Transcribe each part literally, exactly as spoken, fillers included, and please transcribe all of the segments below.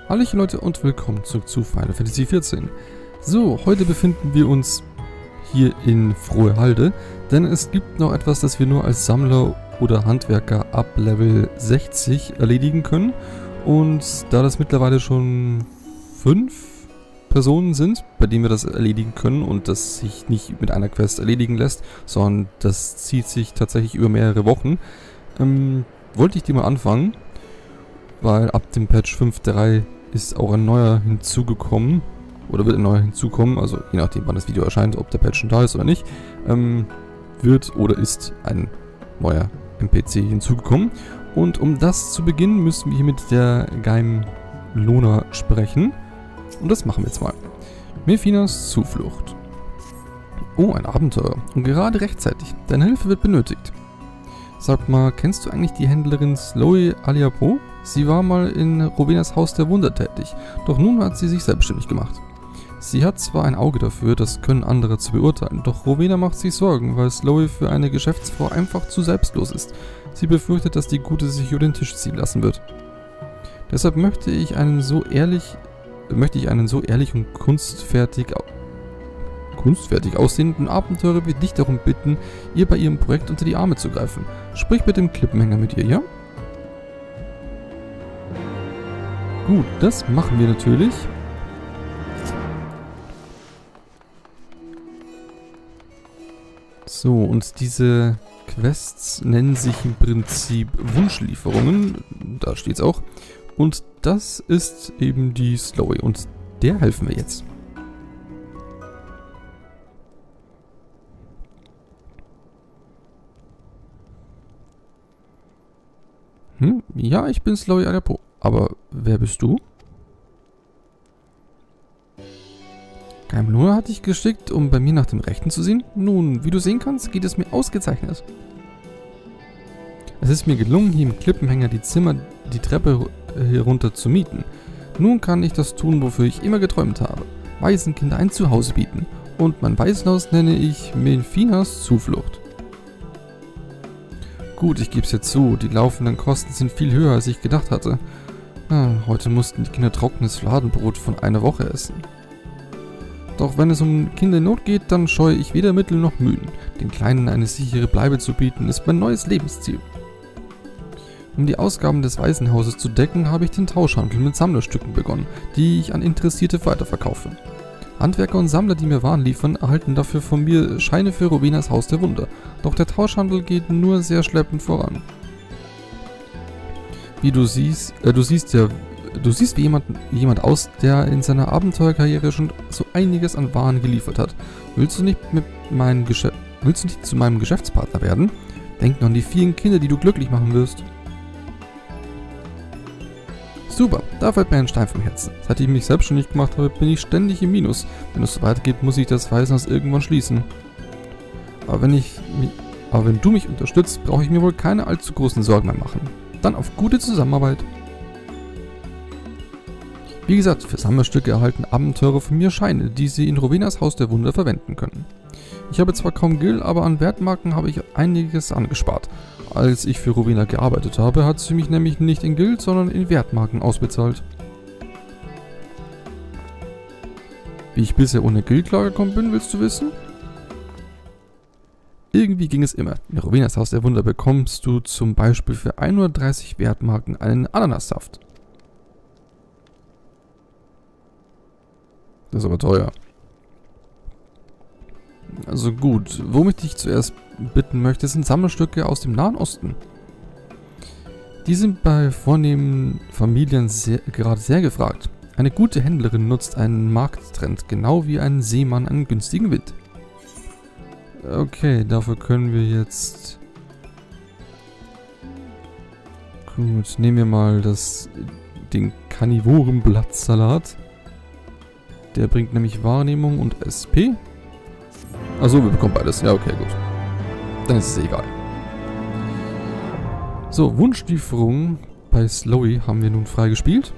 Hallöchen Leute und willkommen zurück zu Final Fantasy vierzehn. So, heute befinden wir uns hier in Frohehalde, denn es gibt noch etwas, das wir nur als Sammler oder Handwerker ab Level sechzig erledigen können. Und da das mittlerweile schon fünf Personen sind, bei denen wir das erledigen können und das sich nicht mit einer Quest erledigen lässt, sondern das zieht sich tatsächlich über mehrere Wochen, ähm, wollte ich die mal anfangen. Weil ab dem Patch fünf Punkt drei ist auch ein neuer hinzugekommen. Oder wird ein neuer hinzukommen, also je nachdem wann das Video erscheint, ob der Patch schon da ist oder nicht. Ähm, wird oder ist ein neuer N P C hinzugekommen. Und um das zu beginnen, müssen wir hier mit der geheimen Lona sprechen. Und das machen wir jetzt mal. Mephinas Zuflucht. Oh, ein Abenteuer. Und gerade rechtzeitig. Deine Hilfe wird benötigt. Sag mal, kennst du eigentlich die Händlerin Slowy Aliapo? Sie war mal in Rowenas Haus der Wunder tätig, doch nun hat sie sich selbstständig gemacht. Sie hat zwar ein Auge dafür, das können andere zu beurteilen, doch Rowena macht sich Sorgen, weil Slowy für eine Geschäftsfrau einfach zu selbstlos ist. Sie befürchtet, dass die Gute sich über den Tisch ziehen lassen wird. Deshalb möchte ich einen so ehrlich, möchte ich einen so ehrlich und kunstfertig, kunstfertig aussehenden Abenteurer wie dich darum bitten, ihr bei ihrem Projekt unter die Arme zu greifen. Sprich mit dem Klippenhänger mit ihr, ja? Gut, das machen wir natürlich. So, und diese Quests nennen sich im Prinzip Wunschlieferungen. Da steht es auch. Und das ist eben die Slowy. Und der helfen wir jetzt. Hm? Ja, ich bin Slowy Aliapo. Aber wer bist du? Geheime Lona hat dich geschickt, um bei mir nach dem Rechten zu sehen? Nun, wie du sehen kannst, geht es mir ausgezeichnet. Es ist mir gelungen, hier im Klippenhänger die Zimmer, die Treppe herunter zu mieten. Nun kann ich das tun, wofür ich immer geträumt habe. Waisenkinder ein Zuhause bieten. Und mein Waisenhaus nenne ich Mephinas Zuflucht. Gut, ich gebe es jetzt zu, die laufenden Kosten sind viel höher, als ich gedacht hatte. Ah, heute mussten die Kinder trockenes Fladenbrot von einer Woche essen. Doch wenn es um Kinder in Not geht, dann scheue ich weder Mittel noch Mühen. Den Kleinen eine sichere Bleibe zu bieten, ist mein neues Lebensziel. Um die Ausgaben des Waisenhauses zu decken, habe ich den Tauschhandel mit Sammlerstücken begonnen, die ich an Interessierte weiterverkaufe. Handwerker und Sammler, die mir Waren liefern, erhalten dafür von mir Scheine für Rowenas Haus der Wunder. Doch der Tauschhandel geht nur sehr schleppend voran. Wie du siehst, äh, du siehst ja, du siehst wie jemand, jemand aus, der in seiner Abenteuerkarriere schon so einiges an Waren geliefert hat. Willst du nicht mit meinem Geschäft, willst du nicht zu meinem Geschäftspartner werden? Denk nur an die vielen Kinder, die du glücklich machen wirst. Super, da fällt mir ein Stein vom Herzen. Seit ich mich selbstständig gemacht habe, bin ich ständig im Minus. Wenn es so weitergeht, muss ich das Waisenhaus irgendwann schließen. Aber wenn ich, aber wenn du mich unterstützt, brauche ich mir wohl keine allzu großen Sorgen mehr machen. Dann auf gute Zusammenarbeit. Wie gesagt, für Sammlerstücke erhalten Abenteurer von mir Scheine, die sie in Rowenas Haus der Wunder verwenden können. Ich habe zwar kaum Gil, aber an Wertmarken habe ich einiges angespart. Als ich für Rowena gearbeitet habe, hat sie mich nämlich nicht in Gil, sondern in Wertmarken ausbezahlt. Wie ich bisher ohne Gil klargekommen bin, willst du wissen? Irgendwie ging es immer. In Rowenas Haus der Wunder bekommst du zum Beispiel für hundertdreißig Wertmarken einen Ananassaft. Das ist aber teuer. Also gut, womit ich dich zuerst bitten möchte, sind Sammlerstücke aus dem Nahen Osten. Die sind bei vornehmen Familien sehr, gerade sehr gefragt. Eine gute Händlerin nutzt einen Markttrend, genau wie ein Seemann einen günstigen Wind. Okay, dafür können wir jetzt... Gut, nehmen wir mal das, den Karnivorenblattsalat. Der bringt nämlich Wahrnehmung und S P. Achso, wir bekommen beides. Ja, okay, gut. Dann ist es egal. So, Wunschlieferung bei Slowy haben wir nun freigespielt.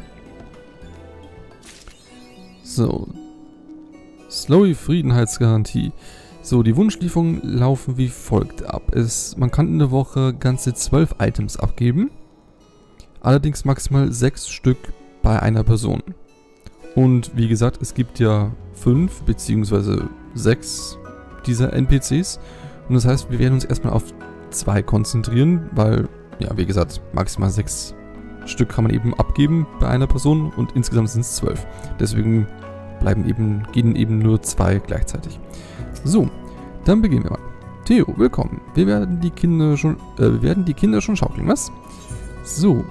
So. Slowy Friedenheitsgarantie. So, die Wunschlieferungen laufen wie folgt ab. Es, man kann in der Woche ganze zwölf Items abgeben. Allerdings maximal sechs Stück bei einer Person. Und wie gesagt, es gibt ja fünf bzw. sechs dieser N P Cs. Und das heißt, wir werden uns erstmal auf zwei konzentrieren, weil, ja, wie gesagt, maximal sechs Stück kann man eben abgeben bei einer Person und insgesamt sind es zwölf. Deswegen bleiben eben, gehen eben nur zwei gleichzeitig. So, dann beginnen wir mal. Theo, willkommen. Wir werden die Kinder schon, äh, wir werden die Kinder schon schaukeln, was? So.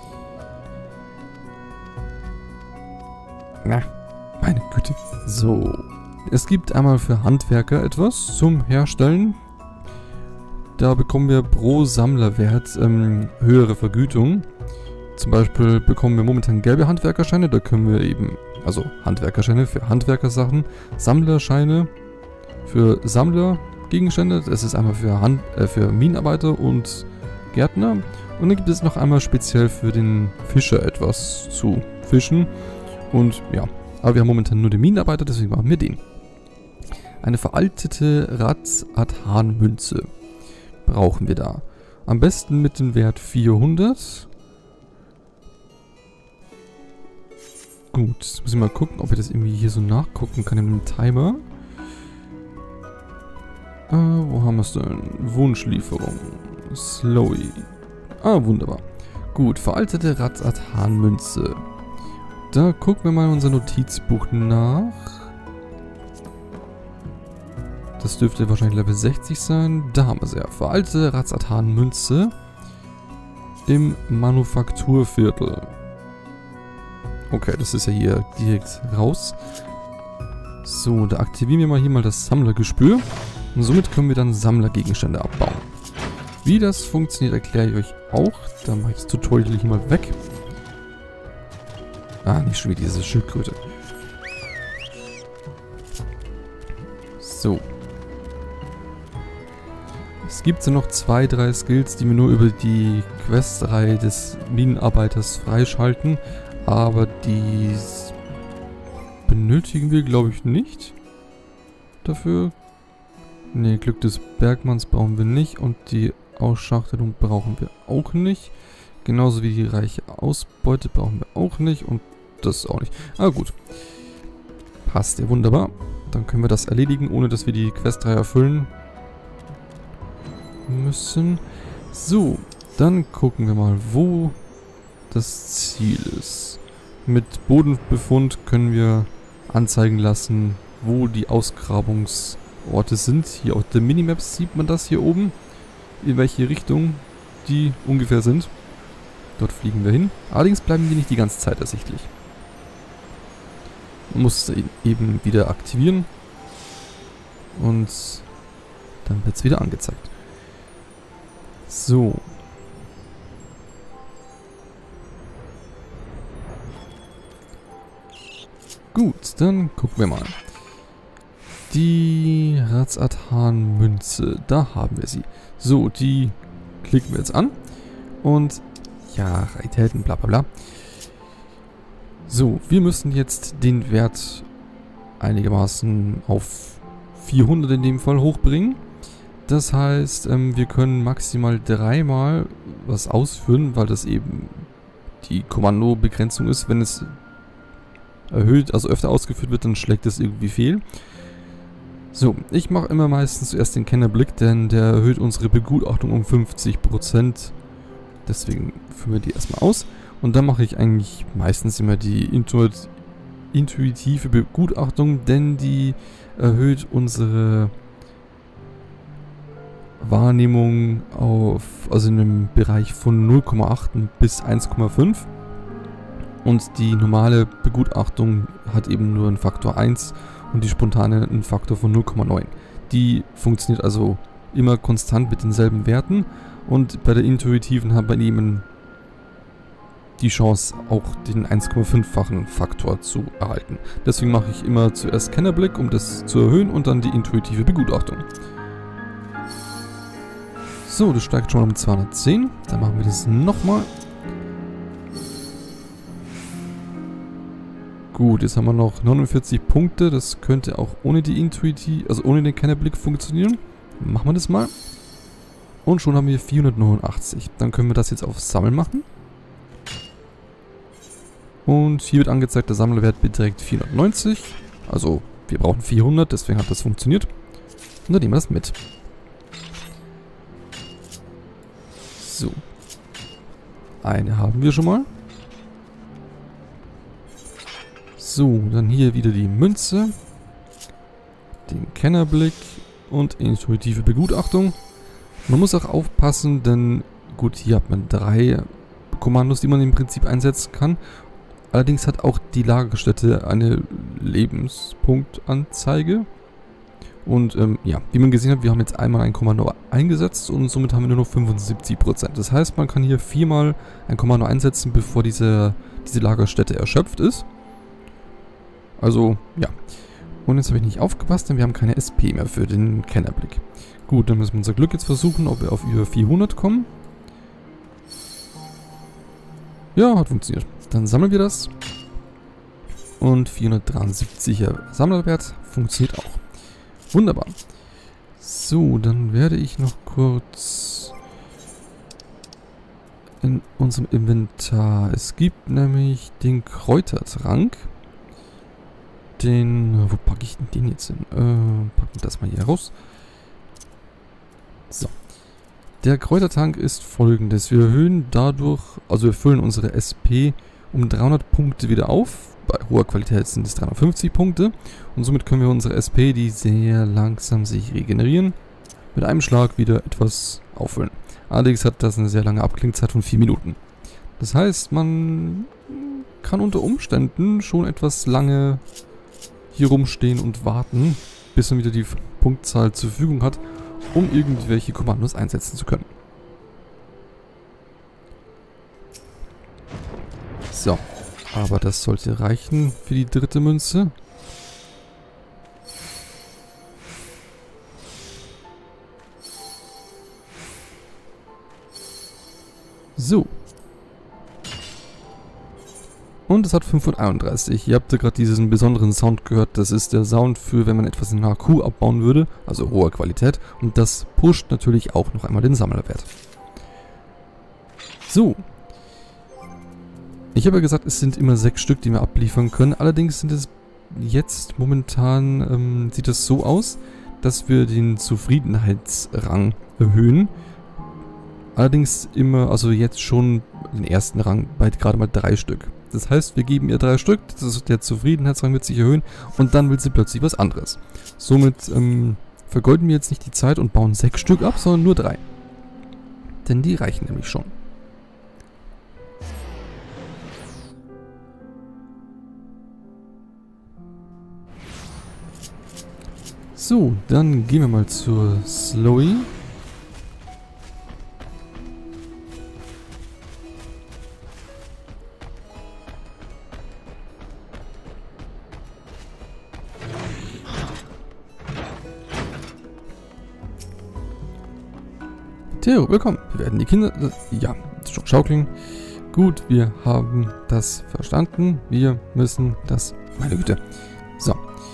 Na, meine Güte. So. Es gibt einmal für Handwerker etwas zum Herstellen. Da bekommen wir pro Sammlerwert ähm, höhere Vergütung. Zum Beispiel bekommen wir momentan gelbe Handwerkerscheine. Da können wir eben, also Handwerkerscheine für Handwerkersachen, Sammlerscheine für Sammlergegenstände. Das ist einmal für, Hand, äh, für Minenarbeiter und Gärtner. Und dann gibt es noch einmal speziell für den Fischer etwas zu fischen. Und ja, aber wir haben momentan nur den Minenarbeiter, deswegen machen wir den. Eine veraltete Raz-Athan-Münze brauchen wir da. Am besten mit dem Wert vierhundert. Gut, jetzt muss ich mal gucken, ob ich das irgendwie hier so nachgucken kann in dem Timer. Äh, wo haben wir es denn? Wunschlieferung. Slowy. Ah, wunderbar. Gut, veraltete Raz-Athan-Münze. Da gucken wir mal in unser Notizbuch nach. Das dürfte wahrscheinlich Level sechzig sein. Da haben wir es ja. Veraltete Raz-Athan-Münze im Manufakturviertel. Okay, das ist ja hier direkt raus. So, da aktivieren wir mal hier mal das Sammlergespür. Und somit können wir dann Sammlergegenstände abbauen. Wie das funktioniert, erkläre ich euch auch. Dann mache ich das Tutorial hier mal weg. Ah, nicht schon wieder diese Schildkröte. So. Es gibt so noch zwei, drei Skills, die wir nur über die Questreihe des Minenarbeiters freischalten. Aber die benötigen wir, glaube ich, nicht. Dafür. Ne, Glück des Bergmanns brauchen wir nicht. Und die Ausschachtelung brauchen wir auch nicht. Genauso wie die reiche Ausbeute brauchen wir auch nicht. Und das auch nicht. Ah, gut. Passt ja wunderbar. Dann können wir das erledigen, ohne dass wir die Questreihe erfüllen müssen. So, dann gucken wir mal, wo das Ziel ist. Mit Bodenbefund können wir anzeigen lassen, wo die Ausgrabungsorte sind. Hier auf der Minimap sieht man das hier oben, in welche Richtung die ungefähr sind. Dort fliegen wir hin. Allerdings bleiben die nicht die ganze Zeit ersichtlich. Man muss es eben wieder aktivieren und dann wird es wieder angezeigt. So. Gut, dann gucken wir mal. Die Raz-Athan-Münze, da haben wir sie. So, die klicken wir jetzt an. Und ja, Raritäten, bla bla bla. So, wir müssen jetzt den Wert einigermaßen auf vierhundert in dem Fall hochbringen. Das heißt, ähm, wir können maximal dreimal was ausführen, weil das eben die Kommandobegrenzung ist. Wenn es erhöht, also öfter ausgeführt wird, dann schlägt es irgendwie fehl. So, ich mache immer meistens zuerst den Kennerblick, denn der erhöht unsere Begutachtung um fünfzig Prozent. Deswegen führen wir die erstmal aus. Und dann mache ich eigentlich meistens immer die Intuit intuitive Begutachtung, denn die erhöht unsere Wahrnehmung auf, also in einem Bereich von null Komma acht bis eins Komma fünf. Und die normale Begutachtung hat eben nur einen Faktor eins und die spontane einen Faktor von null Komma neun. Die funktioniert also immer konstant mit denselben Werten und bei der intuitiven haben wir eben die Chance, auch den eins Komma fünf-fachen Faktor zu erhalten. Deswegen mache ich immer zuerst Kennerblick, um das zu erhöhen und dann die intuitive Begutachtung. So, das steigt schon mal um zweihundertzehn. Dann machen wir das nochmal. Gut, jetzt haben wir noch neunundvierzig Punkte. Das könnte auch ohne die Intuitiv, also ohne den Kennerblick funktionieren. Machen wir das mal. Und schon haben wir vierhundertneunundachtzig. Dann können wir das jetzt auf Sammeln machen. Und hier wird angezeigt, der Sammlerwert beträgt vierhundertneunzig. Also wir brauchen vierhundert, deswegen hat das funktioniert. Und dann nehmen wir das mit. So. Eine haben wir schon mal. So, dann hier wieder die Münze. Den Kennerblick und intuitive Begutachtung. Man muss auch aufpassen, denn gut, hier hat man drei Kommandos, die man im Prinzip einsetzen kann. Allerdings hat auch die Lagerstätte eine Lebenspunktanzeige. Und ähm, ja, wie man gesehen hat, wir haben jetzt einmal ein Kommando eingesetzt und somit haben wir nur noch fünfundsiebzig Prozent. Das heißt, man kann hier viermal ein Kommando einsetzen, bevor diese, diese Lagerstätte erschöpft ist. Also, ja. Und jetzt habe ich nicht aufgepasst, denn wir haben keine S P mehr für den Kennerblick. Gut, dann müssen wir unser Glück jetzt versuchen, ob wir auf über vierhundert kommen. Ja, hat funktioniert. Dann sammeln wir das. Und vierhundertdreiundsiebziger Sammlerwert funktioniert auch. Wunderbar. So, dann werde ich noch kurz in unserem Inventar. Es gibt nämlich den Kräutertrank. Den, wo packe ich denn den jetzt hin? Äh, packen wir das mal hier raus. So. Der Kräutertank ist folgendes. Wir erhöhen dadurch, also wir füllen unsere S P um dreihundert Punkte wieder auf. Bei hoher Qualität sind es dreihundertfünfzig Punkte. Und somit können wir unsere S P, die sehr langsam sich regenerieren, mit einem Schlag wieder etwas auffüllen. Allerdings hat das eine sehr lange Abklingzeit von vier Minuten. Das heißt, man kann unter Umständen schon etwas lange hier rumstehen und warten, bis man wieder die Punktzahl zur Verfügung hat, um irgendwelche Kommandos einsetzen zu können. So, aber das sollte reichen für die dritte Münze. So. Und es hat fünfhunderteinunddreißig. Ihr habt ja gerade diesen besonderen Sound gehört. Das ist der Sound für, wenn man etwas in H Q abbauen würde. Also hoher Qualität. Und das pusht natürlich auch noch einmal den Sammlerwert. So. Ich habe ja gesagt, es sind immer sechs Stück, die wir abliefern können. Allerdings sind es jetzt momentan, ähm, sieht es so aus, dass wir den Zufriedenheitsrang erhöhen. Allerdings immer, also jetzt schon den ersten Rang bei gerade mal drei Stück. Das heißt, wir geben ihr drei Stück, das ist der Zufriedenheitsrang wird sich erhöhen und dann will sie plötzlich was anderes. Somit ähm, vergeuden wir jetzt nicht die Zeit und bauen sechs Stück ab, sondern nur drei. Denn die reichen nämlich schon. So, dann gehen wir mal zur Slowy. Theo, willkommen. Wir werden die Kinder... Ja, schaukeln. Gut, wir haben das verstanden. Wir müssen das... Meine Güte. So.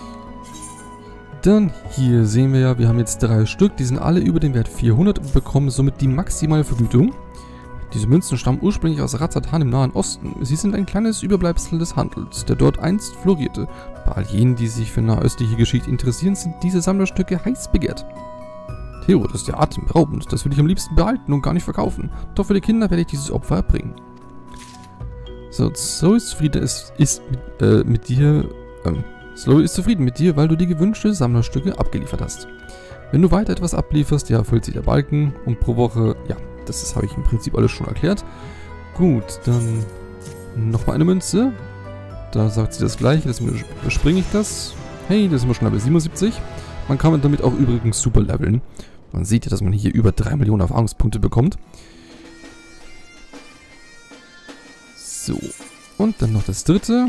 Dann hier sehen wir ja, wir haben jetzt drei Stück. Die sind alle über den Wert vierhundert und bekommen somit die maximale Vergütung. Diese Münzen stammen ursprünglich aus Razatan im Nahen Osten. Sie sind ein kleines Überbleibsel des Handels, der dort einst florierte. Bei all jenen, die sich für nahöstliche Geschichte interessieren, sind diese Sammlerstücke heiß begehrt. Theo, das ist ja atemberaubend. Das will ich am liebsten behalten und gar nicht verkaufen. Doch für die Kinder werde ich dieses Opfer erbringen. So, Zoe ist zufrieden ist, ist mit, äh, mit dir... Ähm, Slowy ist zufrieden mit dir, weil du die gewünschte Sammlerstücke abgeliefert hast. Wenn du weiter etwas ablieferst, ja, füllt sich der Balken und pro Woche, ja, das, das habe ich im Prinzip alles schon erklärt. Gut, dann nochmal eine Münze. Da sagt sie das gleiche, deswegen überspringe ich das. Hey, das sind wir schon bei siebenundsiebzig. Man kann damit auch übrigens super leveln. Man sieht ja, dass man hier über drei Millionen Erfahrungspunkte bekommt. So, und dann noch das dritte.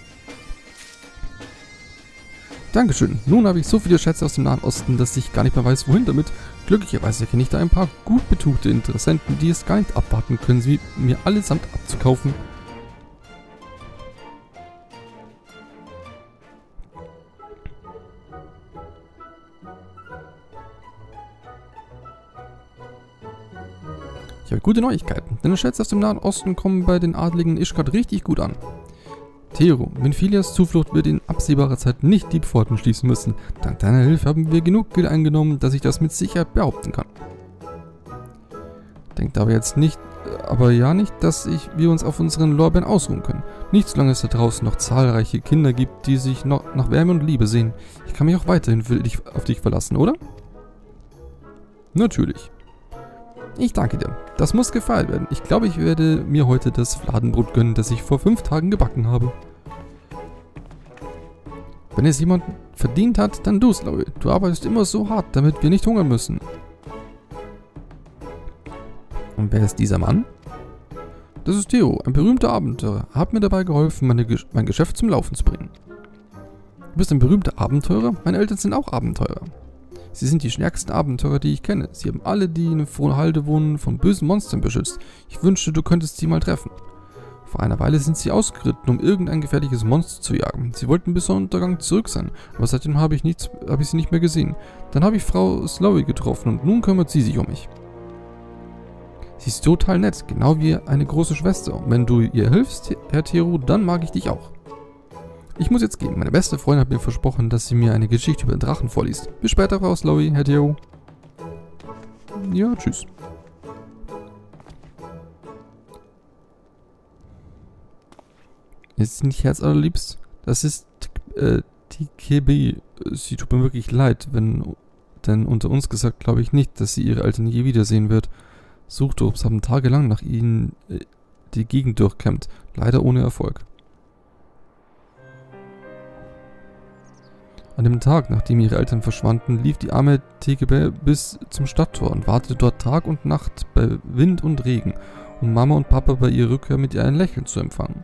Dankeschön. Nun habe ich so viele Schätze aus dem Nahen Osten, dass ich gar nicht mehr weiß, wohin damit. Glücklicherweise kenne ich da ein paar gut betuchte Interessenten, die es gar nicht abwarten können, sie mir allesamt abzukaufen. Ich habe gute Neuigkeiten, denn die Schätze aus dem Nahen Osten kommen bei den Adligen in Ishgard richtig gut an. Theo, Minfilias Zuflucht wird in absehbarer Zeit nicht die Pforten schließen müssen. Dank deiner Hilfe haben wir genug Geld eingenommen, dass ich das mit Sicherheit behaupten kann. Denkt aber jetzt nicht, aber ja nicht, dass ich, wir uns auf unseren Lorbeeren ausruhen können. Nicht solange es da draußen noch zahlreiche Kinder gibt, die sich noch nach Wärme und Liebe sehen. Ich kann mich auch weiterhin für dich, auf dich verlassen, oder? Natürlich. Ich danke dir. Das muss gefeiert werden. Ich glaube, ich werde mir heute das Fladenbrot gönnen, das ich vor fünf Tagen gebacken habe. Wenn es jemand verdient hat, dann du, Slowey. Du arbeitest immer so hart, damit wir nicht hungern müssen. Und wer ist dieser Mann? Das ist Theo, ein berühmter Abenteurer. Er hat mir dabei geholfen, meine Ge mein Geschäft zum Laufen zu bringen. Du bist ein berühmter Abenteurer? Meine Eltern sind auch Abenteurer. Sie sind die stärksten Abenteurer, die ich kenne. Sie haben alle, die in Frohnhalde wohnen, von bösen Monstern beschützt. Ich wünschte, du könntest sie mal treffen. Vor einer Weile sind sie ausgeritten, um irgendein gefährliches Monster zu jagen. Sie wollten bis Sonnenuntergang zurück sein, aber seitdem habe ich, nichts, habe ich sie nicht mehr gesehen. Dann habe ich Frau Slowey getroffen und nun kümmert sie sich um mich. Sie ist total nett, genau wie eine große Schwester. Und wenn du ihr hilfst, Herr Theo, dann mag ich dich auch. Ich muss jetzt gehen. Meine beste Freundin hat mir versprochen, dass sie mir eine Geschichte über den Drachen vorliest. Bis später, Frau Slowey, Herr Theo. Ja, tschüss. Ist nicht herzallerliebst? Das ist äh, die K B. Sie tut mir wirklich leid, wenn, denn unter uns gesagt glaube ich nicht, dass sie ihre Eltern je wiedersehen wird. Suchtrupps haben tagelang nach ihnen äh, die Gegend durchkämmt, leider ohne Erfolg. An dem Tag, nachdem ihre Eltern verschwanden, lief die arme T G B bis zum Stadttor und wartete dort Tag und Nacht bei Wind und Regen, um Mama und Papa bei ihrer Rückkehr mit ihr ein Lächeln zu empfangen.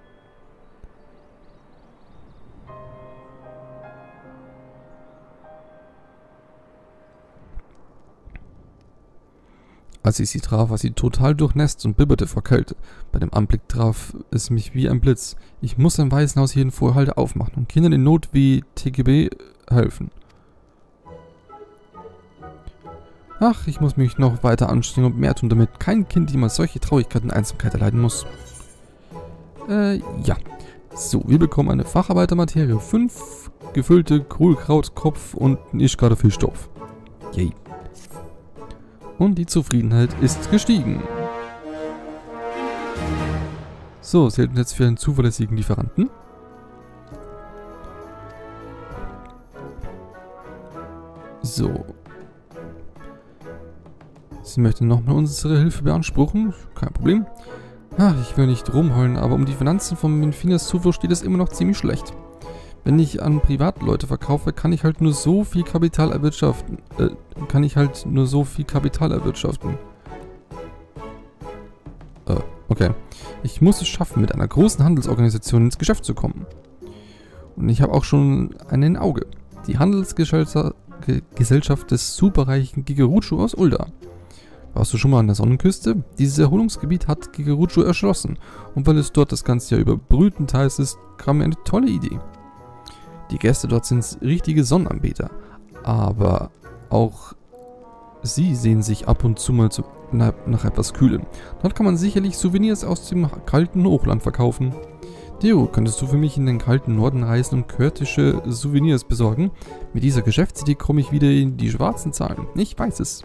Als ich sie traf, war sie total durchnässt und bibberte vor Kälte. Bei dem Anblick traf es mich wie ein Blitz. Ich muss ein Waisenhaus hier in Frohnhalde aufmachen und Kindern in Not wie T G B helfen. Ach, ich muss mich noch weiter anstrengen und mehr tun, damit kein Kind jemals solche Traurigkeit und Einsamkeit erleiden muss. Äh, ja. So, wir bekommen eine Facharbeitermaterie fünf, gefüllte Kohlkrautkopf und einen Ischgrader Fischtopf. Yay. Und die Zufriedenheit ist gestiegen. So, es hält uns jetzt für einen zuverlässigen Lieferanten. So. Sie möchte nochmal unsere Hilfe beanspruchen. Kein Problem. Ach, ich will nicht rumheulen, aber um die Finanzen von Minfilias Zuflucht steht es immer noch ziemlich schlecht. Wenn ich an Privatleute verkaufe, kann ich halt nur so viel Kapital erwirtschaften. Äh, kann ich halt nur so viel Kapital erwirtschaften. Äh, okay. Ich muss es schaffen, mit einer großen Handelsorganisation ins Geschäft zu kommen. Und ich habe auch schon einen Auge. Die Handelsgesellschaft des superreichen Gigerucho aus Ulda. Warst du schon mal an der Sonnenküste? Dieses Erholungsgebiet hat Gigerucho erschlossen. Und weil es dort das ganze Jahr über brütend heiß ist, kam mir eine tolle Idee. Die Gäste dort sind richtige Sonnenanbeter, aber auch sie sehen sich ab und zu mal zu, nach, nach etwas Kühlem. Dort kann man sicherlich Souvenirs aus dem kalten Hochland verkaufen. Theo, könntest du für mich in den kalten Norden reisen und kördische Souvenirs besorgen? Mit dieser Geschäftsidee komme ich wieder in die schwarzen Zahlen. Ich weiß es.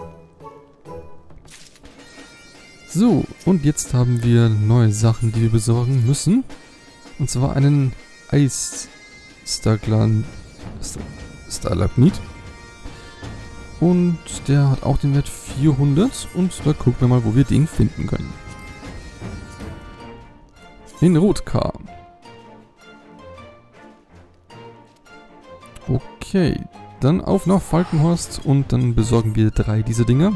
So, und jetzt haben wir neue Sachen, die wir besorgen müssen. Und zwar einen Eis... Starglan Stalagmit. Und der hat auch den Wert vierhundert. Und da gucken wir mal, wo wir den finden können. In Rotkar. Okay. Dann auf nach Falkenhorst und dann besorgen wir drei dieser Dinger.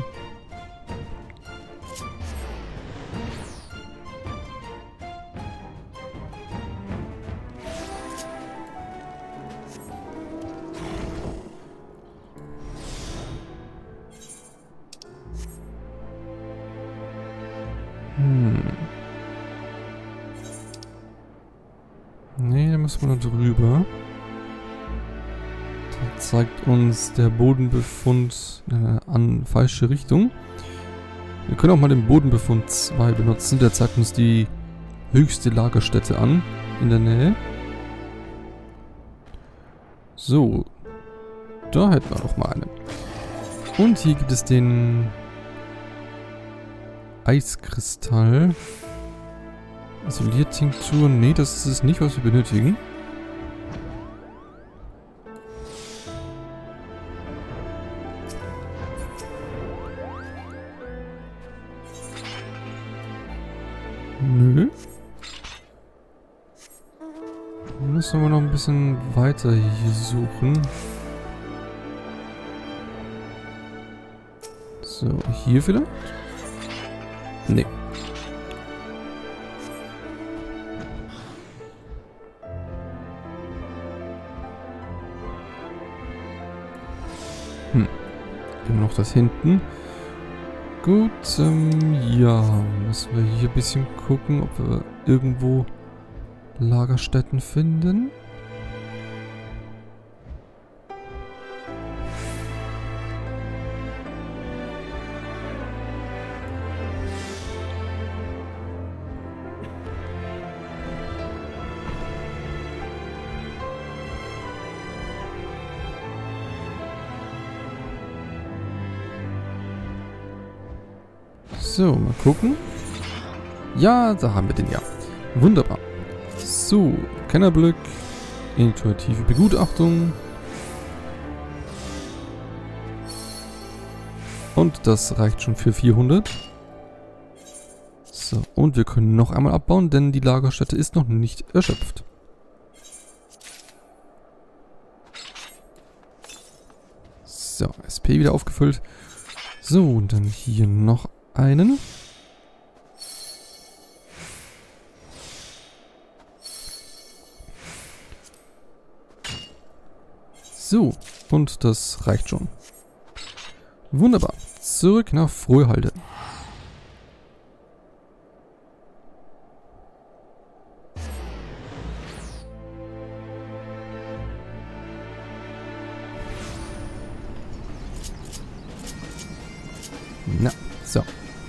Hm. Nee, da müssen wir noch drüber. Da zeigt uns der Bodenbefund äh, an falsche Richtung. Wir können auch mal den Bodenbefund zwei benutzen. Der zeigt uns die höchste Lagerstätte an. in der Nähe. So. Da hätten wir noch mal eine. Und hier gibt es den Eiskristall. Isoliertinktur. Nee, das ist es nicht, was wir benötigen. Nö. Müssen wir noch ein bisschen weiter hier suchen. So, hier vielleicht? Nee. Hm. Immer noch das hinten. Gut, ähm, ja. Müssen wir hier ein bisschen gucken, ob wir irgendwo Lagerstätten finden. So, mal gucken. Ja, da haben wir den ja. Wunderbar. So, Kennerblick, intuitive Begutachtung. Und das reicht schon für vierhundert. So, und wir können noch einmal abbauen, denn die Lagerstätte ist noch nicht erschöpft. So, S P wieder aufgefüllt. So, und dann hier noch einen. So, und das reicht schon. Wunderbar. Zurück nach Frohehalde. Na, so.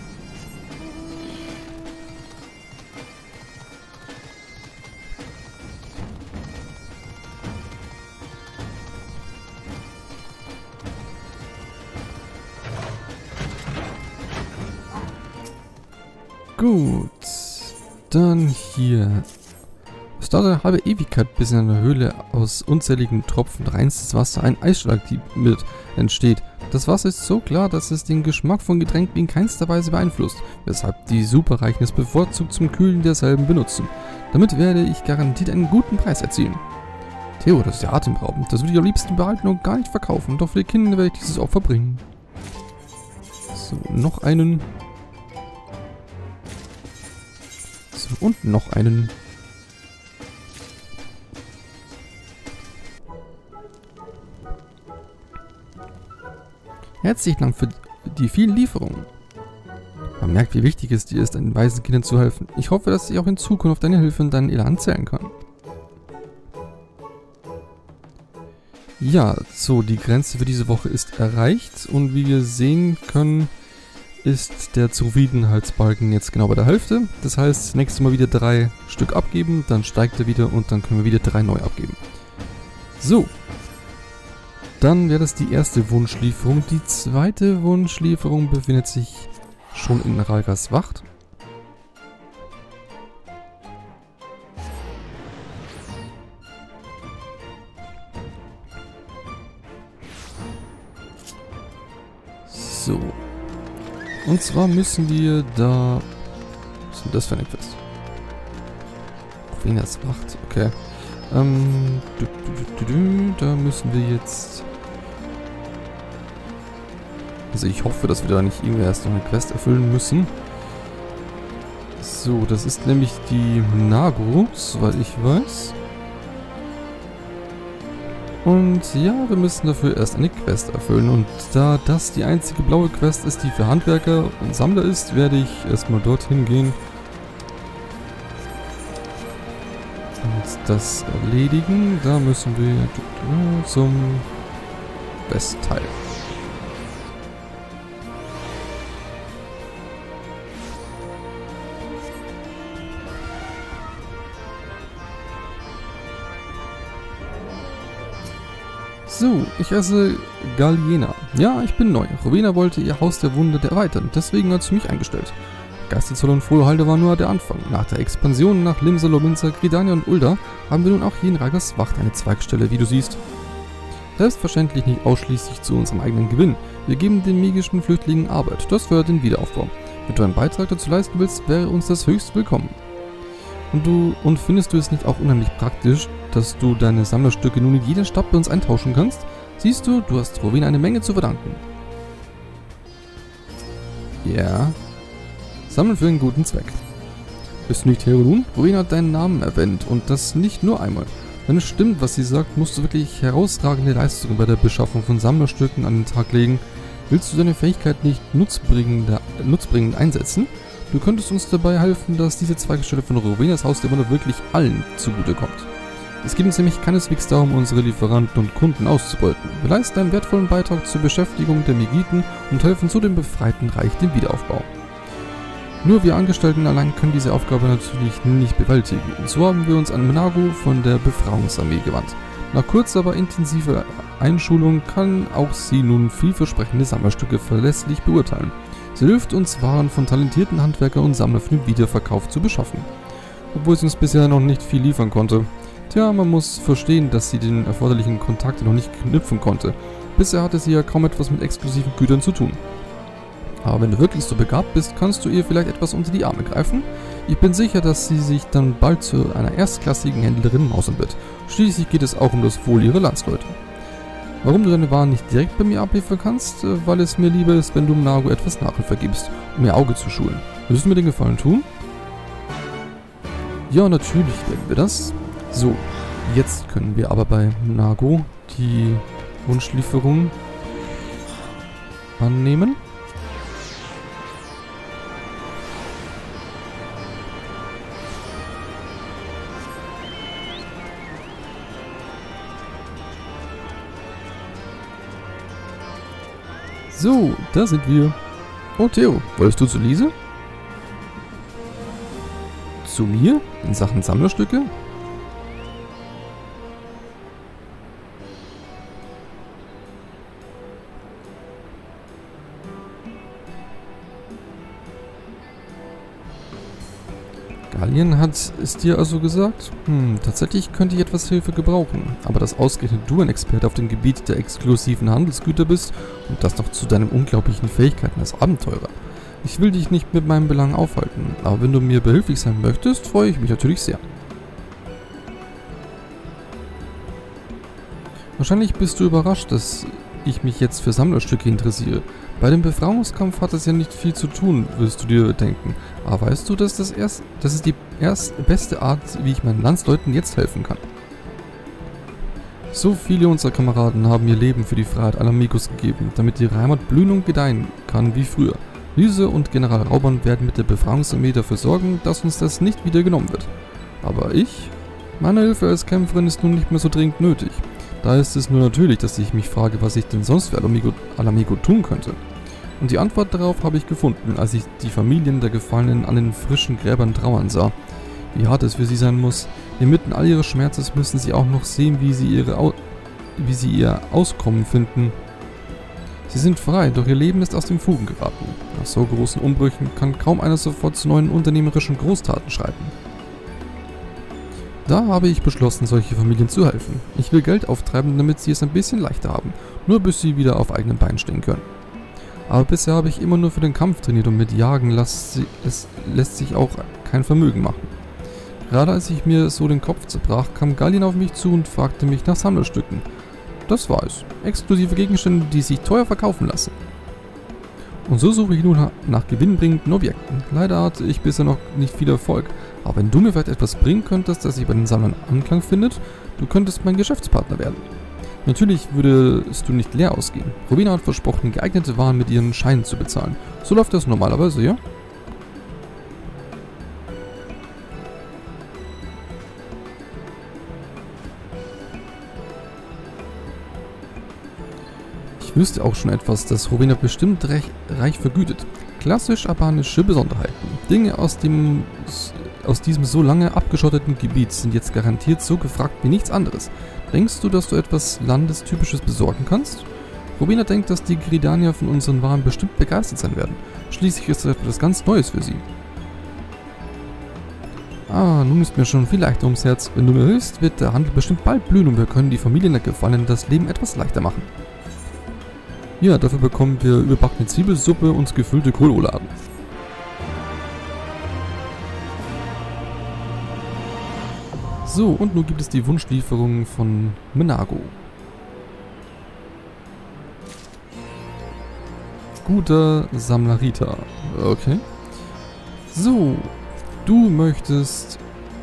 Gut, dann hier. Es dauert eine halbe Ewigkeit, bis in einer Höhle aus unzähligen Tropfen reinstes Wasser ein Eisstalaktit entsteht. Das Wasser ist so klar, dass es den Geschmack von Getränken in keinster Weise beeinflusst, weshalb die Superreichen es bevorzugt zum Kühlen derselben benutzen. Damit werde ich garantiert einen guten Preis erzielen. Theo, das ist ja atemberaubend. Das würde ich am liebsten behalten und gar nicht verkaufen. Doch für die Kinder werde ich dieses Opfer bringen. So, noch einen. So, und noch einen. Herzlichen Dank für die vielen Lieferungen. Man merkt, wie wichtig es dir ist, deinen weisen Kindern zu helfen. Ich hoffe, dass ich auch in Zukunft auf deine Hilfe und deinen Elan zählen kann. Ja, so, die Grenze für diese Woche ist erreicht. Und wie wir sehen können, ist der Zufriedenheitsbalken jetzt genau bei der Hälfte. Das heißt, nächstes Mal wieder drei Stück abgeben, dann steigt er wieder und dann können wir wieder drei neu abgeben. So. Dann wäre das die erste Wunschlieferung. Die zweite Wunschlieferung befindet sich schon in Ralgas Wacht. So. Und zwar müssen wir da... Was ist denn das für eine Quest? Venas Wacht, okay. Ähm, du, du, du, du, da müssen wir jetzt... Also ich hoffe, dass wir da nicht irgendwie erst noch eine Quest erfüllen müssen. So, das ist nämlich die Nago, soweit ich weiß. Und ja, wir müssen dafür erst eine Quest erfüllen. Und da das die einzige blaue Quest ist, die für Handwerker und Sammler ist, werde ich erstmal dorthin gehen. Und das erledigen. Da müssen wir zum Westteil. So, ich heiße Galliena. Ja, ich bin neu. Rowena wollte ihr Haus der Wunder erweitern, deswegen hat sie mich eingestellt. Geisterzoll und Frohehalde war nur der Anfang. Nach der Expansion nach Limsa, Lominsa, Gridania und Ulda haben wir nun auch hier in Ragnarswacht eine Zweigstelle, wie du siehst. Selbstverständlich nicht ausschließlich zu unserem eigenen Gewinn. Wir geben den magischen Flüchtlingen Arbeit. Das fördert den Wiederaufbau. Wenn du einen Beitrag dazu leisten willst, wäre uns das höchst willkommen. Und du und findest du es nicht auch unheimlich praktisch, dass du deine Sammlerstücke nun in jeder Stadt bei uns eintauschen kannst? Siehst du, du hast Rowena eine Menge zu verdanken. Ja. Sammeln für einen guten Zweck. Bist du nicht Herolun? Rowena hat deinen Namen erwähnt und das nicht nur einmal. Wenn es stimmt, was sie sagt, musst du wirklich herausragende Leistungen bei der Beschaffung von Sammlerstücken an den Tag legen. Willst du deine Fähigkeit nicht nutzbringend, nutzbringend einsetzen? Du könntest uns dabei helfen, dass diese Zweigstelle von Rowenas Haus der Wunder wirklich allen zugutekommt. Es geht uns nämlich keineswegs darum, unsere Lieferanten und Kunden auszubeuten. Wir leisten einen wertvollen Beitrag zur Beschäftigung der Megiten und helfen so dem befreiten Reich dem Wiederaufbau. Nur wir Angestellten allein können diese Aufgabe natürlich nicht bewältigen. So haben wir uns an Menago von der Befreiungsarmee gewandt. Nach kurzer, aber intensiver Einschulung kann auch sie nun vielversprechende Sammlerstücke verlässlich beurteilen. Sie hilft uns, Waren von talentierten Handwerkern und Sammlern für den Wiederverkauf zu beschaffen. Obwohl sie uns bisher noch nicht viel liefern konnte. Tja, man muss verstehen, dass sie den erforderlichen Kontakt noch nicht knüpfen konnte. Bisher hatte sie ja kaum etwas mit exklusiven Gütern zu tun. Aber wenn du wirklich so begabt bist, kannst du ihr vielleicht etwas unter die Arme greifen. Ich bin sicher, dass sie sich dann bald zu einer erstklassigen Händlerin mausern wird. Schließlich geht es auch um das Wohl ihrer Landsleute. Warum du deine Waren nicht direkt bei mir abliefern kannst? Weil es mir lieber ist, wenn du Menago etwas Nachhilfe gibst, um ihr Auge zu schulen. Würdest du mir den Gefallen tun? Ja, natürlich werden wir das. So, jetzt können wir aber bei Menago die Wunschlieferung annehmen. So, da sind wir. Oh Theo, wolltest du zu Lise? Zu mir? In Sachen Sammlerstücke? Gallien hat es dir also gesagt? Hm, tatsächlich könnte ich etwas Hilfe gebrauchen. Aber dass ausgerechnet du ein Experte auf dem Gebiet der exklusiven Handelsgüter bist und das noch zu deinen unglaublichen Fähigkeiten als Abenteurer. Ich will dich nicht mit meinem Belang aufhalten, aber wenn du mir behilflich sein möchtest, freue ich mich natürlich sehr. Wahrscheinlich bist du überrascht, dass ich mich jetzt für Sammlerstücke interessiere. Bei dem Befreiungskampf hat es ja nicht viel zu tun, wirst du dir denken. Aber weißt du, dass das, erst, das ist die erst beste Art, wie ich meinen Landsleuten jetzt helfen kann. So viele unserer Kameraden haben ihr Leben für die Freiheit aller Mikos gegeben, damit ihre Heimat blühen und gedeihen kann wie früher. Lyse und General Raubern werden mit der Befreiungsarmee dafür sorgen, dass uns das nicht wieder genommen wird. Aber ich? Meine Hilfe als Kämpferin ist nun nicht mehr so dringend nötig. Da ist es nur natürlich, dass ich mich frage, was ich denn sonst für Alamigo, Alamigo tun könnte. Und die Antwort darauf habe ich gefunden, als ich die Familien der Gefallenen an den frischen Gräbern trauern sah. Wie hart es für sie sein muss. Inmitten all ihres Schmerzes müssen sie auch noch sehen, wie sie, ihre Au wie sie ihr Auskommen finden. Sie sind frei, doch ihr Leben ist aus den Fugen geraten. Nach so großen Umbrüchen kann kaum einer sofort zu neuen unternehmerischen Großtaten schreiten. Da habe ich beschlossen, solche Familien zu helfen. Ich will Geld auftreiben, damit sie es ein bisschen leichter haben, nur bis sie wieder auf eigenen Beinen stehen können. Aber bisher habe ich immer nur für den Kampf trainiert und mit Jagen lässt, es lässt sich auch kein Vermögen machen. Gerade als ich mir so den Kopf zerbrach, kam Gallien auf mich zu und fragte mich nach Sammlerstücken. Das war es. Exklusive Gegenstände, die sich teuer verkaufen lassen. Und so suche ich nun nach gewinnbringenden Objekten. Leider hatte ich bisher noch nicht viel Erfolg, aber wenn du mir vielleicht etwas bringen könntest, das sich bei den Sammlern Anklang findet, du könntest mein Geschäftspartner werden. Natürlich würdest du nicht leer ausgehen. Rowena hat versprochen, geeignete Waren mit ihren Scheinen zu bezahlen. So läuft das normalerweise, ja? Ich wüsste auch schon etwas, das Rowena bestimmt reich, reich vergütet. Klassisch albanische Besonderheiten. Dinge aus dem aus diesem so lange abgeschotteten Gebiet sind jetzt garantiert so gefragt wie nichts anderes. Denkst du, dass du etwas Landestypisches besorgen kannst? Rowena denkt, dass die Gridanier von unseren Waren bestimmt begeistert sein werden. Schließlich ist das etwas ganz Neues für sie. Ah, nun ist mir schon viel leichter ums Herz. Wenn du mir hilfst, wird der Handel bestimmt bald blühen und wir können die Familien der Gefallenen das Leben etwas leichter machen. Ja, dafür bekommen wir überbackene Zwiebelsuppe und gefüllte Kohlrouladen. So, und nun gibt es die Wunschlieferung von Menago. Guter Sammlerita. Okay. So, du möchtest...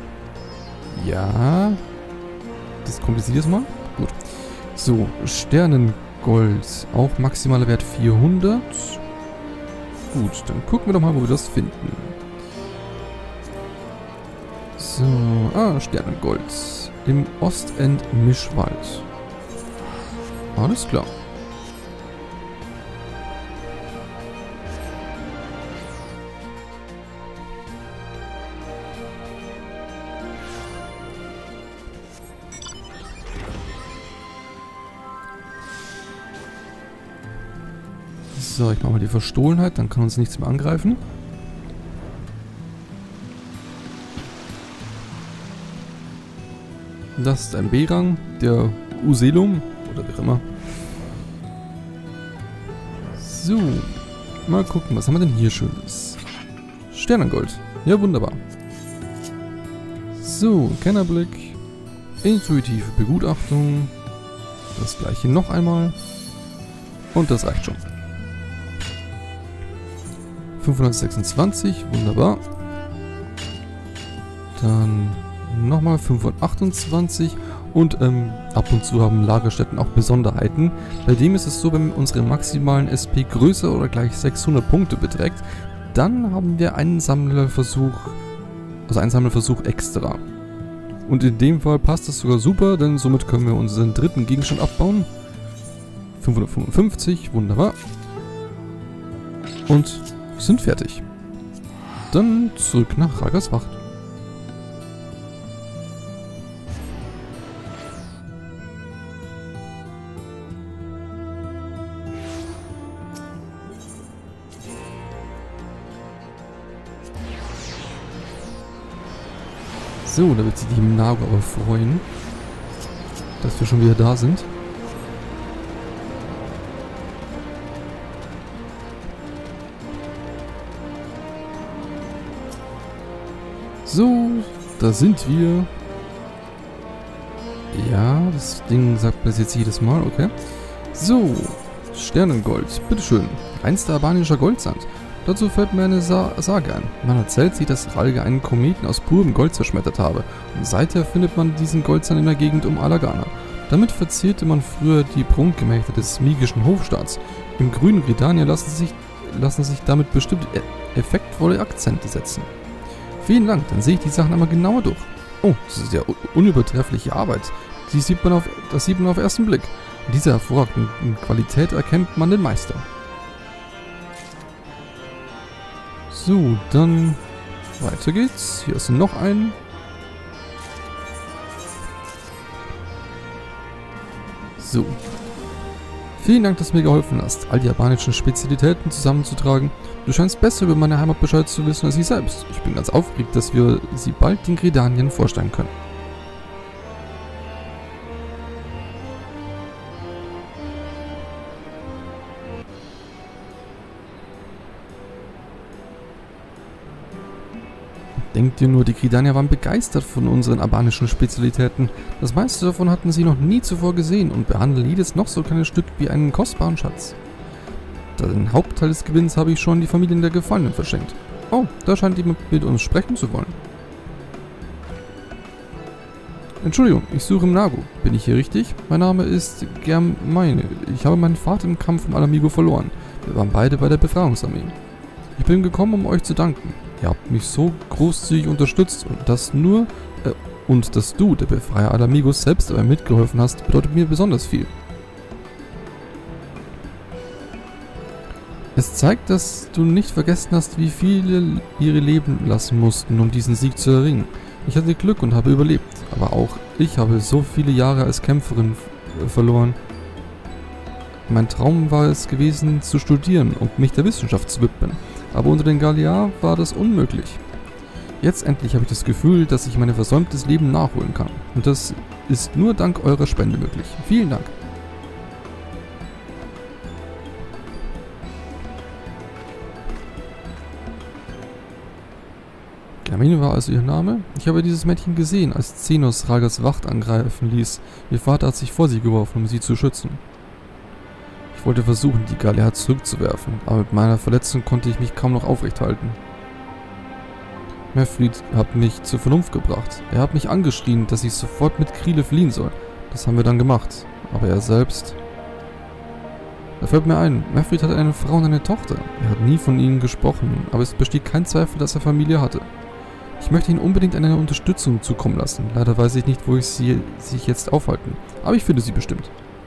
Ja... Das kompliziert jetzt mal. Gut. So, Sternengold. Auch maximaler Wert vierhundert. Gut, dann gucken wir doch mal, wo wir das finden. So, ah, Sternengold. Im Ostend Mischwald. Alles klar. So, ich mache mal die Verstohlenheit, dann kann uns nichts mehr angreifen. Das ist ein B-Rang, der Uselum, oder wie auch immer. So, mal gucken, was haben wir denn hier Schönes? Sternengold, ja wunderbar. So, Kennerblick, intuitive Begutachtung, das gleiche noch einmal und das reicht schon. fünfhundertsechsundzwanzig, wunderbar. Dann nochmal fünfhundertachtundzwanzig und ähm, ab und zu haben Lagerstätten auch Besonderheiten. Bei dem ist es so, wenn unsere maximalen S P größer oder gleich sechshundert Punkte beträgt, dann haben wir einen Sammlerversuch, also einen Sammlerversuch extra. Und in dem Fall passt das sogar super, denn somit können wir unseren dritten Gegenstand abbauen. fünfhundertfünfundfünfzig, wunderbar. Und sind fertig. Dann zurück nach Raggerswacht. So, da wird sich die Menago aber freuen, dass wir schon wieder da sind. So, da sind wir. Ja, das Ding sagt mir das jetzt jedes Mal, okay. So, Sternengold, bitteschön. Reinster albanischer Goldsand. Dazu fällt mir eine Sa Sage ein. Man erzählt sich, dass Ralge einen Kometen aus purem Gold zerschmettert habe. Und seither findet man diesen Goldsand in der Gegend um Alagana. Damit verzierte man früher die Prunkgemächer des migischen Hofstaats. Im grünen Gridania lassen sich, lassen sich damit bestimmte e effektvolle Akzente setzen. Vielen Dank, dann sehe ich die Sachen einmal genauer durch. Oh, das ist ja unübertreffliche Arbeit. Die sieht man auf, das sieht man auf den ersten Blick. In dieser hervorragenden Qualität erkennt man den Meister. So, dann weiter geht's. Hier ist noch ein. So. Vielen Dank, dass du mir geholfen hast, all die albanischen Spezialitäten zusammenzutragen. Du scheinst besser über meine Heimat Bescheid zu wissen als ich selbst. Ich bin ganz aufgeregt, dass wir sie bald den Gridaniern vorstellen können. Denkt dir nur, die Gridanier waren begeistert von unseren albanischen Spezialitäten. Das meiste davon hatten sie noch nie zuvor gesehen und behandeln jedes noch so kleine Stück wie einen kostbaren Schatz. Den Hauptteil des Gewinns habe ich schon an die Familien der Gefallenen verschenkt. Oh, da scheint jemand mit uns sprechen zu wollen. Entschuldigung, ich suche Menago. Bin ich hier richtig? Mein Name ist Germaine. Ich habe meinen Vater im Kampf um Ala-Mhigo verloren. Wir waren beide bei der Befreiungsarmee. Ich bin gekommen, um euch zu danken. Ihr habt mich so großzügig unterstützt und dass nur äh, und dass du, der Befreier Ala-Mhigos, selbst dabei mitgeholfen hast, bedeutet mir besonders viel. Es zeigt, dass du nicht vergessen hast, wie viele ihre Leben lassen mussten, um diesen Sieg zu erringen. Ich hatte Glück und habe überlebt, aber auch ich habe so viele Jahre als Kämpferin verloren. Mein Traum war es gewesen, zu studieren und mich der Wissenschaft zu widmen, aber unter den Galliard war das unmöglich. Jetzt endlich habe ich das Gefühl, dass ich mein versäumtes Leben nachholen kann. Und das ist nur dank eurer Spende möglich. Vielen Dank. Germaine war also ihr Name? Ich habe dieses Mädchen gesehen, als Zenos Ragas Wacht angreifen ließ. Ihr Vater hat sich vor sie geworfen, um sie zu schützen. Ich wollte versuchen, die Galliard zurückzuwerfen, aber mit meiner Verletzung konnte ich mich kaum noch aufrecht halten. Mefrid hat mich zur Vernunft gebracht. Er hat mich angeschrien, dass ich sofort mit Krile fliehen soll. Das haben wir dann gemacht. Aber er selbst... Da fällt mir ein, Mefrid hat eine Frau und eine Tochter. Er hat nie von ihnen gesprochen, aber es besteht kein Zweifel, dass er Familie hatte. Ich möchte ihnen unbedingt eine Unterstützung zukommen lassen. Leider weiß ich nicht, wo ich sie sich jetzt aufhalten. Aber ich finde sie bestimmt.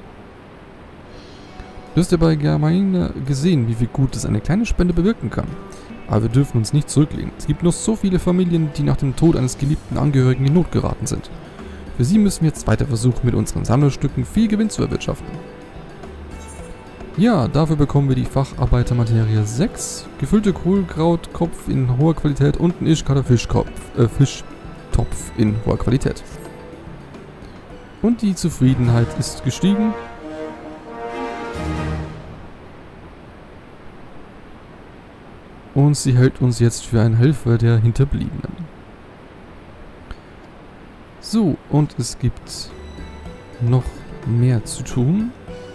Du hast ja bei Germaine gesehen, wie viel Gutes eine kleine Spende bewirken kann. Aber wir dürfen uns nicht zurücklehnen. Es gibt noch so viele Familien, die nach dem Tod eines geliebten Angehörigen in Not geraten sind. Für sie müssen wir jetzt weiter versuchen, mit unseren Sammlerstücken viel Gewinn zu erwirtschaften. Ja, dafür bekommen wir die Facharbeitermaterie sechs, gefüllte Kohlkrautkopf in hoher Qualität und einen Ischkader Fischkopf, äh, Fischtopf in hoher Qualität. Und die Zufriedenheit ist gestiegen. Und sie hält uns jetzt für einen Helfer der Hinterbliebenen. So, und es gibt noch mehr zu tun.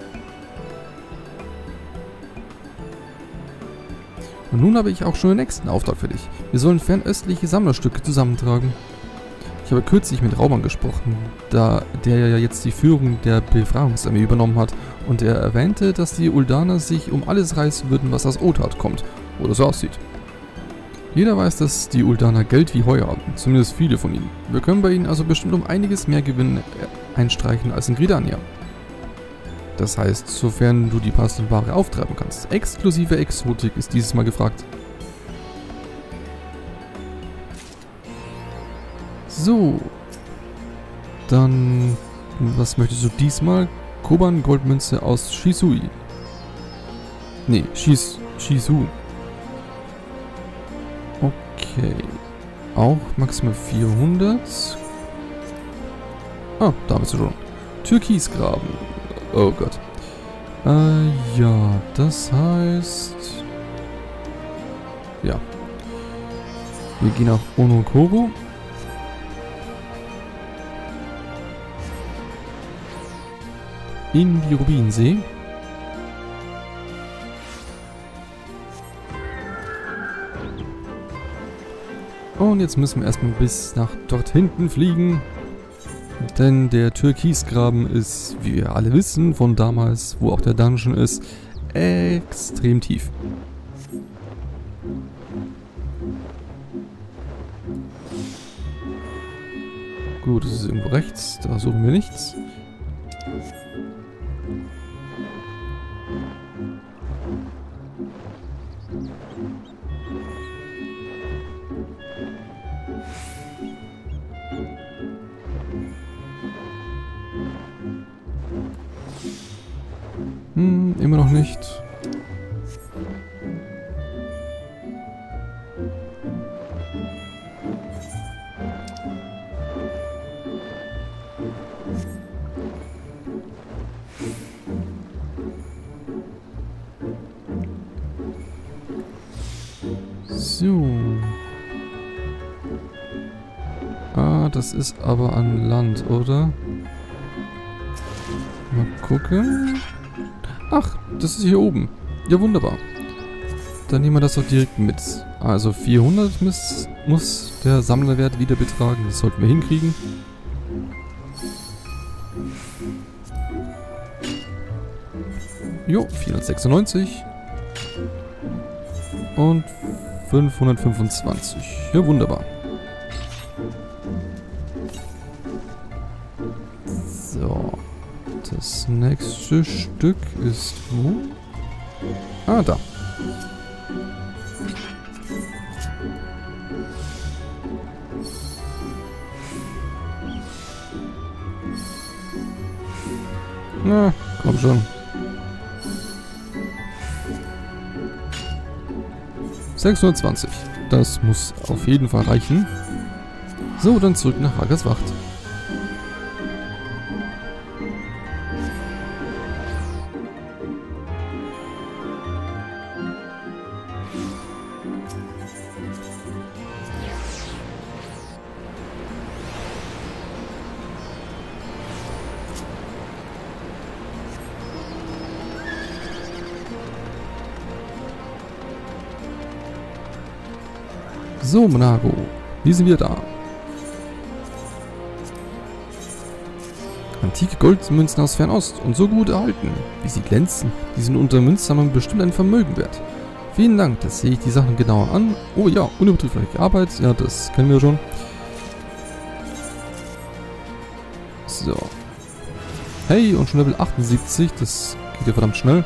Und nun habe ich auch schon den nächsten Auftrag für dich. Wir sollen fernöstliche Sammlerstücke zusammentragen. Ich habe kürzlich mit Raubern gesprochen, da der ja jetzt die Führung der Befreiungsarmee übernommen hat. Und er erwähnte, dass die Uldaner sich um alles reißen würden, was aus Otat kommt. Oder so aussieht. Jeder weiß, dass die Uldaner Geld wie Heu haben, zumindest viele von ihnen. Wir können bei ihnen also bestimmt um einiges mehr Gewinn einstreichen als in Gridania. Das heißt, sofern du die passende Ware auftreiben kannst. Exklusive Exotik ist dieses Mal gefragt. So. Dann, was möchtest du diesmal? Koban Goldmünze aus Shisui. Nee, Shis, Shisu. Okay. Auch maximal vierhundert. Ah, da bist du schon. Türkisgraben. Oh Gott. Äh, ja, das heißt... Ja. Wir gehen nach Onokoro. In die Rubinsee. Und jetzt müssen wir erstmal bis nach dort hinten fliegen. Denn der Türkisgraben ist, wie wir alle wissen, von damals, wo auch der Dungeon ist, extrem tief. Gut, es ist irgendwo rechts, da suchen wir nichts. Hm, immer noch nicht. So. Ah, das ist aber an Land, oder? Mal gucken. Ach, das ist hier oben. Ja, wunderbar. Dann nehmen wir das doch direkt mit. Also vierhundert muss, muss der Sammlerwert wieder betragen. Das sollten wir hinkriegen. Jo, vierhundertsechsundneunzig. Und fünfhundertfünfundzwanzig. Ja, wunderbar. So. Das nächste Stück ist wo? Ah, da. Na, komm schon. sechshundertzwanzig. Das muss auf jeden Fall reichen. So, dann zurück nach Hagerswacht. So, Monago. Wie sind wir da? Antike Goldmünzen aus Fernost und so gut erhalten. Wie sie glänzen. Die sind unter Münzsammlern bestimmt ein Vermögen wert. Vielen Dank, das sehe ich die Sachen genauer an. Oh ja, unübertreffliche Arbeit. Ja, das kennen wir schon. So. Hey, und schon Level achtundsiebzig. Das geht ja verdammt schnell.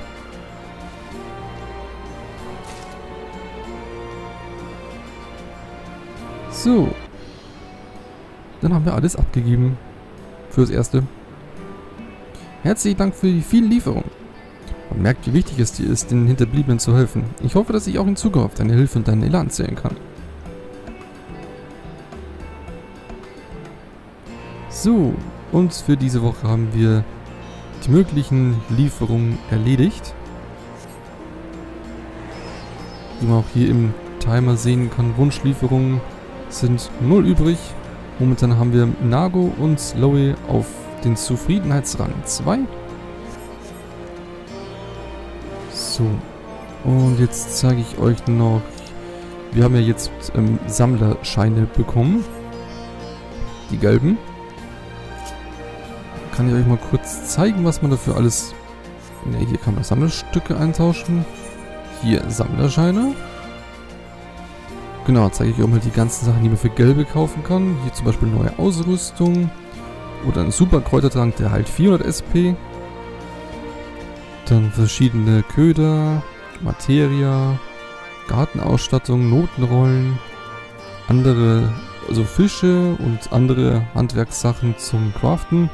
So. Dann haben wir alles abgegeben. Fürs Erste. Herzlichen Dank für die vielen Lieferungen. Man merkt, wie wichtig es dir ist, den Hinterbliebenen zu helfen. Ich hoffe, dass ich auch in Zukunft auf deine Hilfe und deinen Elan zählen kann. So. Und für diese Woche haben wir die möglichen Lieferungen erledigt. Wie man auch hier im Timer sehen kann, Wunschlieferungen sind null übrig. Momentan haben wir Nago und Lowe auf den Zufriedenheitsrang zwei. So. Und jetzt zeige ich euch noch, wir haben ja jetzt ähm, Sammlerscheine bekommen. Die gelben. Kann ich euch mal kurz zeigen, was man dafür alles... Ne, hier kann man Sammelstücke eintauschen. Hier Sammlerscheine. Genau, zeige ich euch mal die ganzen Sachen, die man für gelbe kaufen kann. Hier zum Beispiel neue Ausrüstung. Oder ein Superkräutertrank, der halt vierhundert S P. Dann verschiedene Köder, Materia, Gartenausstattung, Notenrollen. Andere, also Fische und andere Handwerkssachen zum Craften.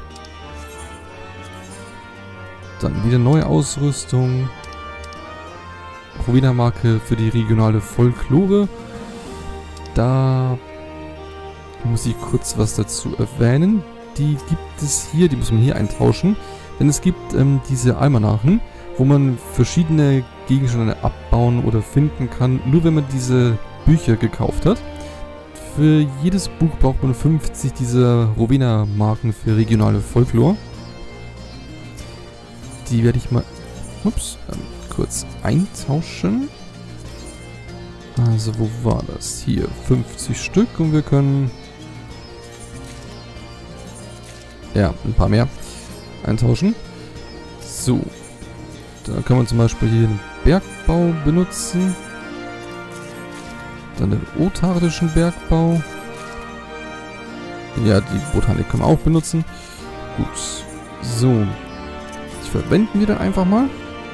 Dann wieder neue Ausrüstung. Rowena-Marke für die regionale Folklore. Da muss ich kurz was dazu erwähnen. Die gibt es hier, die muss man hier eintauschen. Denn es gibt ähm, diese Almanachen, wo man verschiedene Gegenstände abbauen oder finden kann, nur wenn man diese Bücher gekauft hat. Für jedes Buch braucht man fünfzig dieser Rowena-Marken für regionale Folklore. Die werde ich mal ups, ähm, kurz eintauschen. Also, wo war das? Hier, fünfzig Stück und wir können... Ja, ein paar mehr eintauschen. So. Da kann man zum Beispiel hier den Bergbau benutzen. Dann den otardischen Bergbau. Ja, die Botanik können wir auch benutzen. Gut. So. Die verwenden wir dann einfach mal.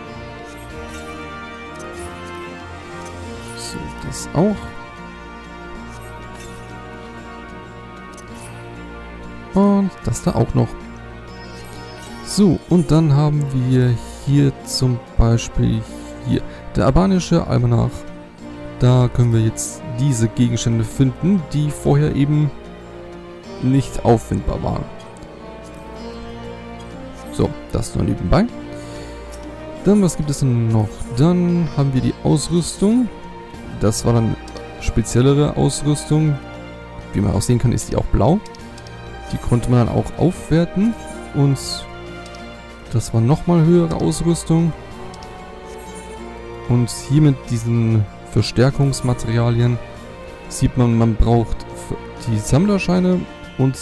So, das auch. Und das da auch noch. So, und dann haben wir hier zum Beispiel hier der albanische Almanach. Da können wir jetzt diese Gegenstände finden, die vorher eben nicht auffindbar waren. So, das nur nebenbei. Dann, was gibt es denn noch? Dann haben wir die Ausrüstung. Das war dann speziellere Ausrüstung. Wie man auch sehen kann, ist die auch blau. Die konnte man dann auch aufwerten. Und das war nochmal höhere Ausrüstung. Und hier mit diesen Verstärkungsmaterialien sieht man, man braucht die Sammlerscheine und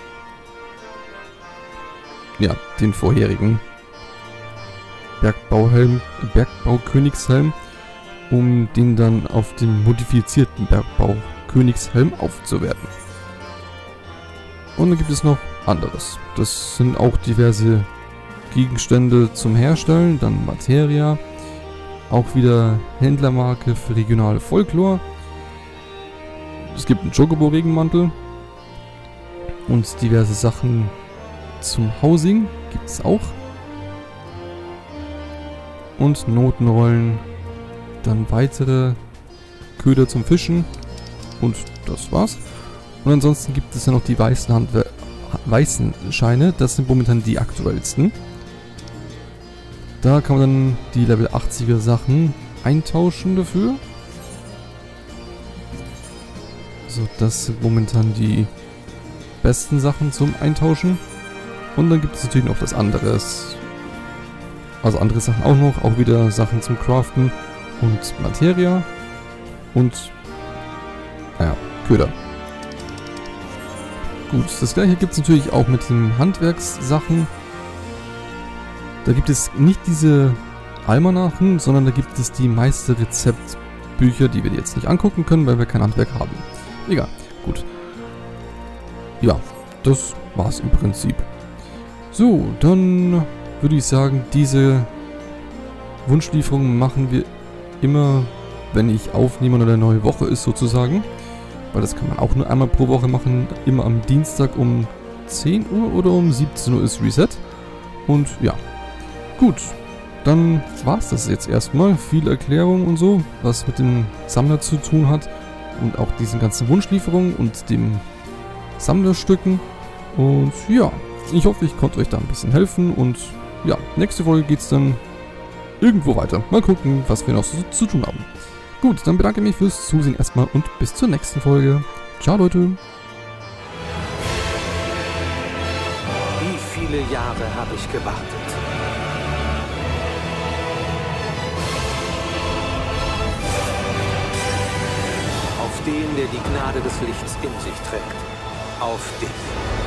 ja, den vorherigen Bergbauhelm, Bergbau-Königshelm, um den dann auf den modifizierten Bergbau-Königshelm aufzuwerten. Und dann gibt es noch anderes. Das sind auch diverse Gegenstände zum Herstellen, dann Materia. Auch wieder Händlermarke für regionale Folklore. Es gibt einen Chocobo-Regenmantel. Und diverse Sachen zum Housing gibt es auch. Und Notenrollen. Dann weitere Köder zum Fischen. Und das war's. Und ansonsten gibt es ja noch die weißen, Handwer weißen Scheine. Das sind momentan die aktuellsten. Da kann man dann die Level achtziger Sachen eintauschen dafür. So, das sind momentan die besten Sachen zum Eintauschen. Und dann gibt es natürlich noch das andere. Also andere Sachen auch noch. Auch wieder Sachen zum Craften und Materia. Und, naja, Köder. Gut, das gleiche gibt es natürlich auch mit den Handwerkssachen. Da gibt es nicht diese Almanachen, sondern da gibt es die Meisterrezeptbücher, die wir jetzt nicht angucken können, weil wir kein Handwerk haben. Egal, gut. Ja, das war's im Prinzip. So, dann würde ich sagen, diese Wunschlieferung machen wir immer, wenn ich aufnehme oder eine neue Woche ist sozusagen. Weil das kann man auch nur einmal pro Woche machen. Immer am Dienstag um zehn Uhr oder um siebzehn Uhr ist Reset. Und ja, gut. Dann war's das jetzt erstmal. Viel Erklärung und so, was mit dem Sammler zu tun hat. Und auch diesen ganzen Wunschlieferungen und dem Sammlerstücken. Und ja, ich hoffe, ich konnte euch da ein bisschen helfen. Und ja, nächste Folge geht's dann irgendwo weiter. Mal gucken, was wir noch so zu tun haben. Gut, dann bedanke ich mich fürs Zusehen erstmal und bis zur nächsten Folge. Ciao, Leute. Wie viele Jahre habe ich gewartet? Auf den, der die Gnade des Lichts in sich trägt. Auf dich.